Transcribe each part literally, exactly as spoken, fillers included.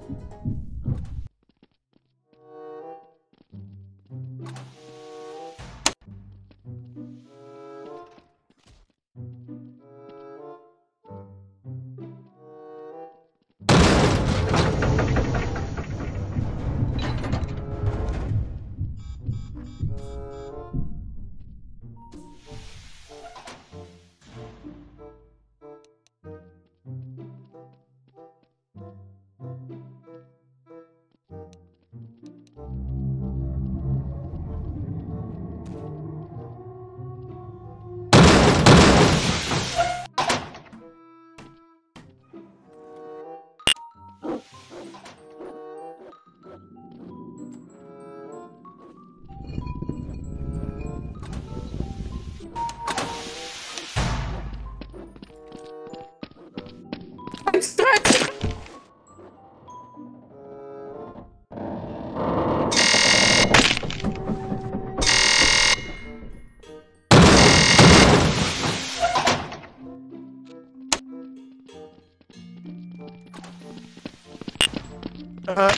Äh.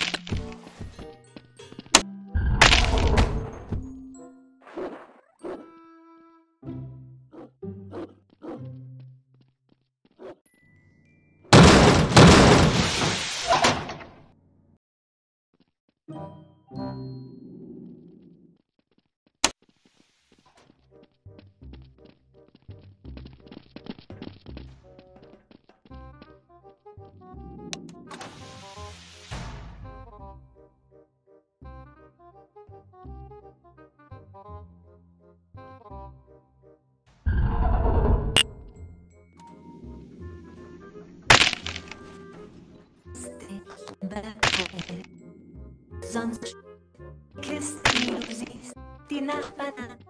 Sonst küsst, wie du siehst, die Nachbarn an.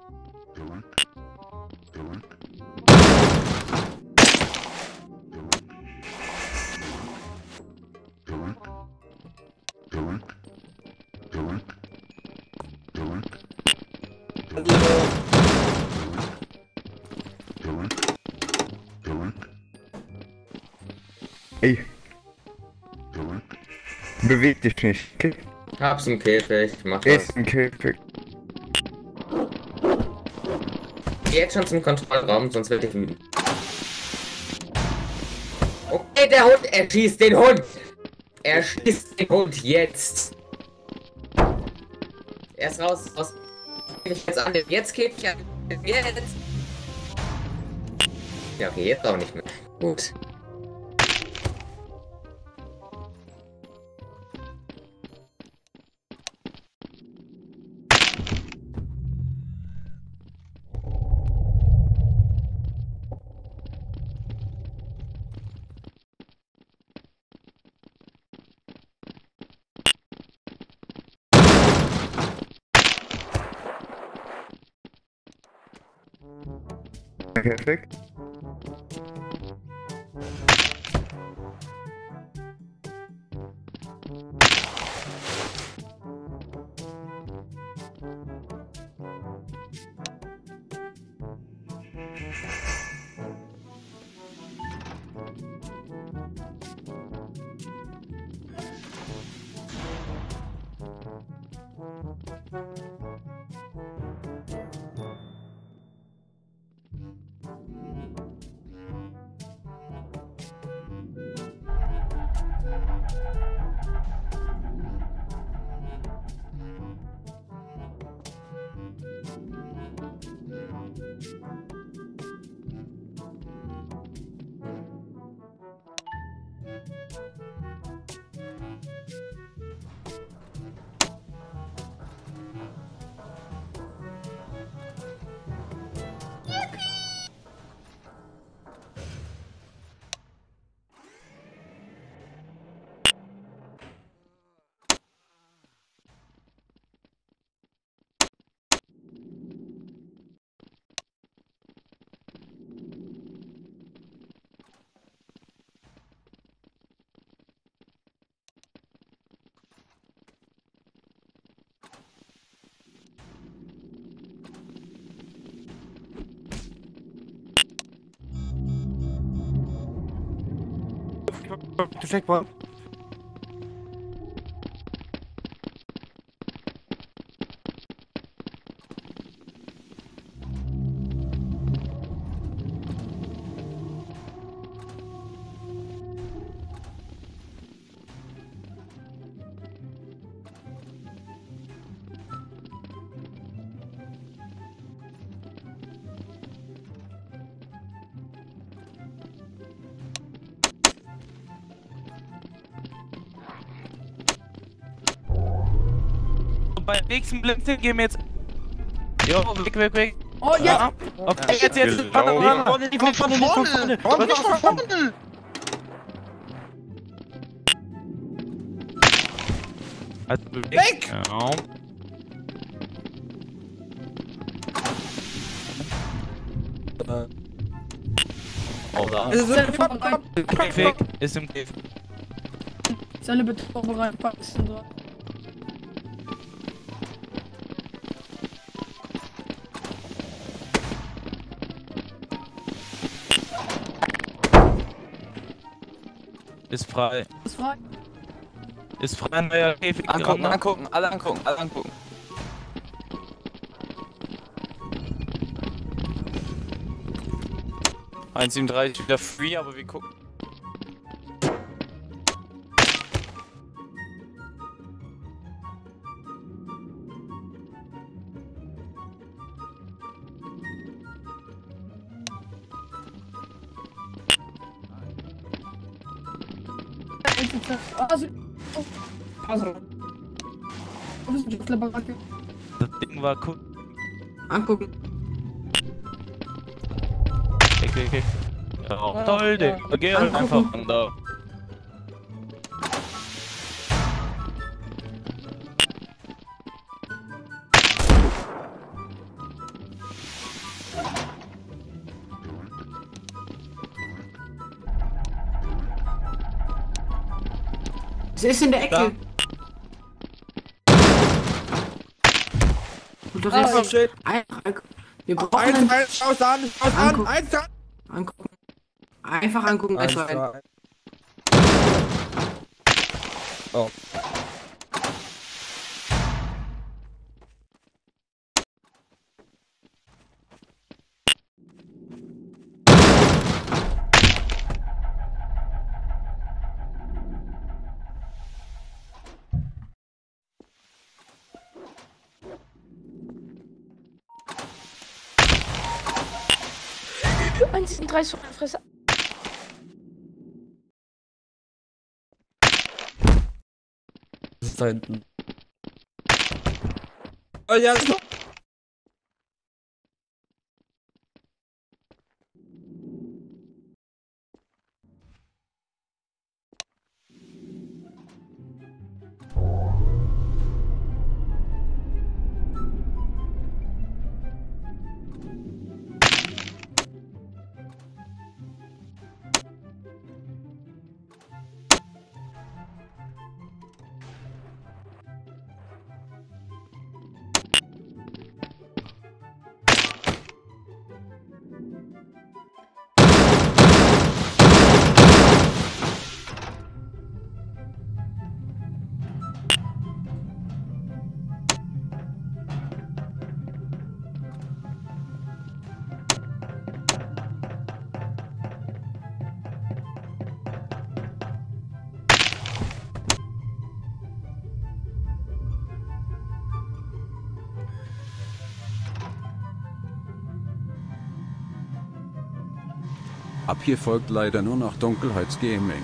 Ey. Beweg dich nicht, okay? Hab's im Käfig, mach Ist das. ein Käfig. Geh jetzt schon zum Kontrollraum, sonst werde ich wütend. Okay, der Hund, er schießt den Hund! Er schießt den Hund jetzt! Er ist raus, raus. Ich jetzt an, jetzt Käfig an. Jetzt! Ja, okay, jetzt auch nicht mehr. Gut. Käfig. Checkpoint. Beim nächsten Blinzeln gehen wir jetzt. Jo, weg, weg, weg. Oh, jetzt! Ja. Okay, jetzt, jetzt. Warte, warte, warte, die von vorne, die von vorne. Warum nicht von vorne? Also, Weg! Ja. Oh, da. Es ist Zelle vorbereitet. Käfig ist im Käfig. Zelle bitte vorbereitet. Packst du dran. Ist frei. Ist frei. Ist frei, neuer Käfig. Angucken, dran, ne? angucken, alle angucken, alle angucken. eins sieben drei ist wieder free, aber wir gucken. Also. Also. Wissenschaftlerbaracke. Das Ding war cool. Angucken. Okay, okay, okay. Ja, toll, Ding. Geh halt Angucken. einfach an da. Es ist in der Ecke. Da. Und das Ah, ist shit. einfach. Wir brauchen Eins, einen eins, schaust an, schaust an, Angucken. eins, an. angucken. Einfach angucken, Eins, einfach ein. zwei. Oh. eins, drei, so Fresse. Das ist da hinten. Oh ja, ist noch. Ab hier folgt leider nur noch Dunkelheitsgaming.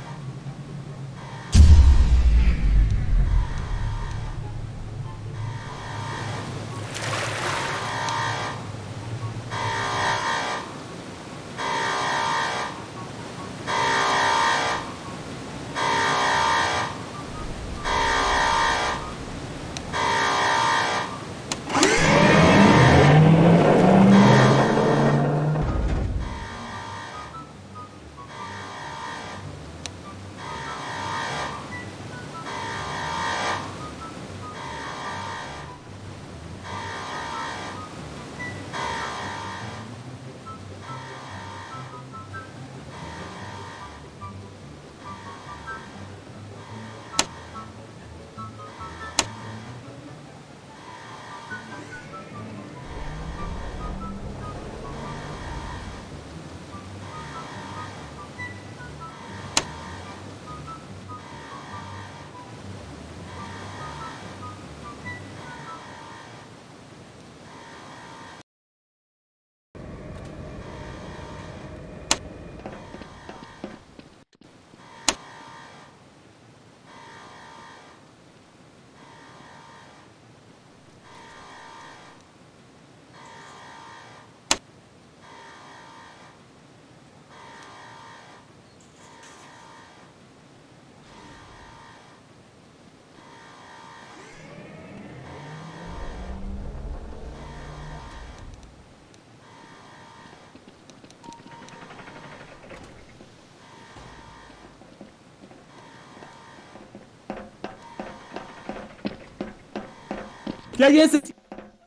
Ja, jetzt ist.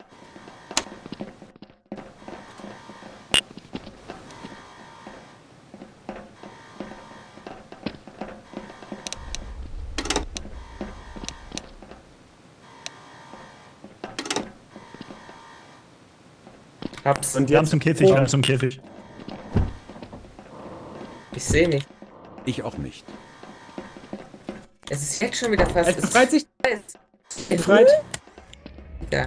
Hab's. Und Wir haben jetzt. zum Käfig, wir haben zum Käfig. Ich sehe nicht. Ich auch nicht. Es ist jetzt schon wieder fast. Es befreit sich. Es Befreit. Ja.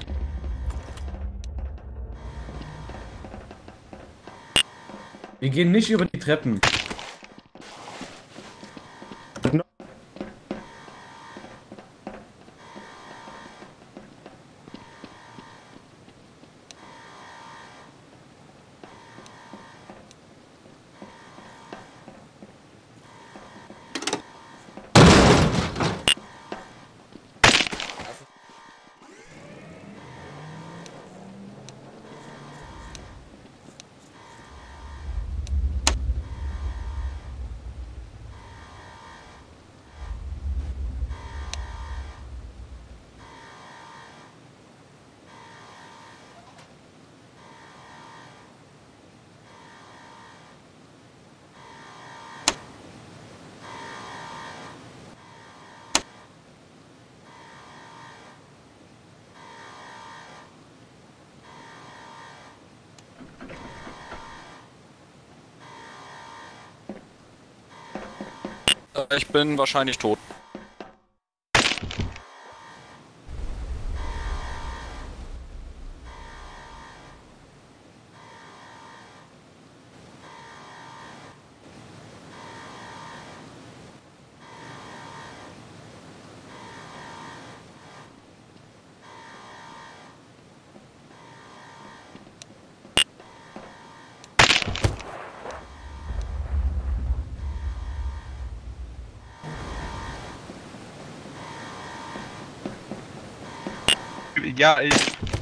Wir gehen nicht über die Treppen. Äh, Ich bin wahrscheinlich tot. Ja, ich.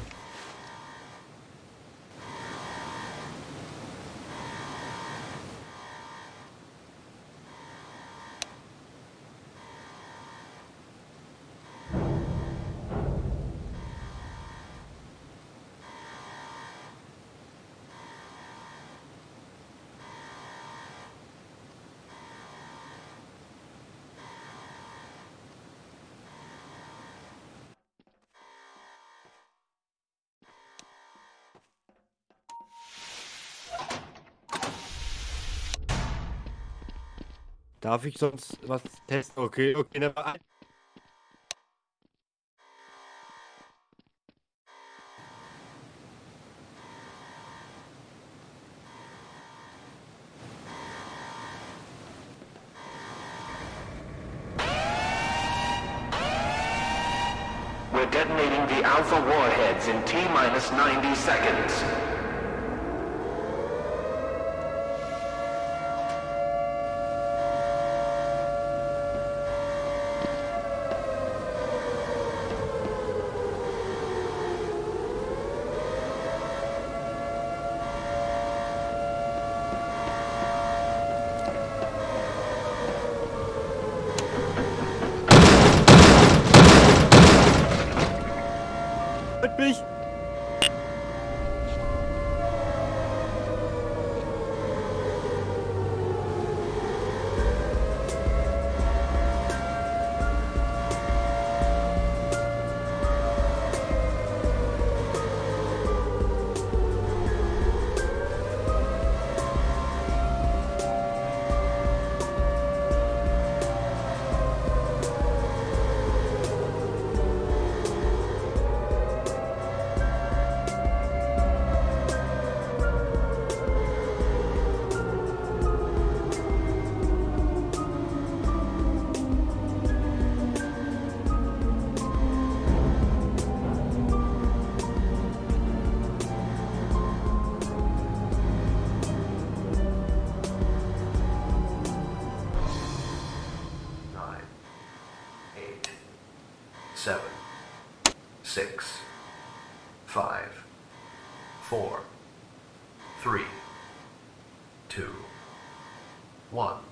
Darf ich sonst was testen? Okay, okay, never. We're detonating the Alpha warheads in T minus ninety seconds. Mit mich! Seven, six, five, four, three, two, one.